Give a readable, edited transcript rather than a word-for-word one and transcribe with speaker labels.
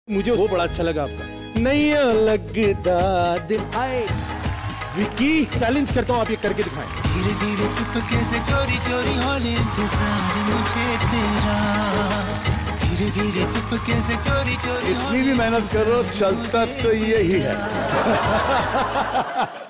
Speaker 1: मुझे वो बड़ा अच्छा लगा आपका, नहीं लगता दिल आए। विकी चैलेंज करता हूँ, आप ये करके दिखाएं।
Speaker 2: धीरे धीरे चुपके से चोरी चोरी होने इंतजार मुझे तेरा, धीरे धीरे चुपके से चोरी चोरी।
Speaker 3: इतनी भी मेहनत करो, चलता तो यही है।